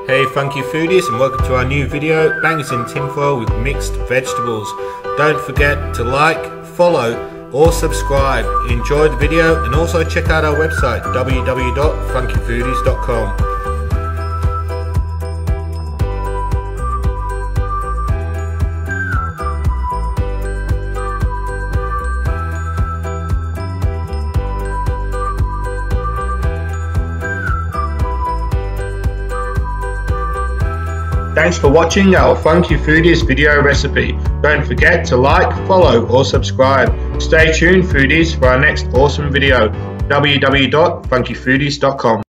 Hey Funky Foodies, and welcome to our new video, Bangers in Tinfoil with Mixed Vegetables. Don't forget to like, follow or subscribe. Enjoy the video and also check out our website www.funkyfoodies.com. Thanks for watching our Funky Foodies video recipe. Don't forget to like, follow or subscribe. Stay tuned foodies for our next awesome video. www.funkyfoodies.com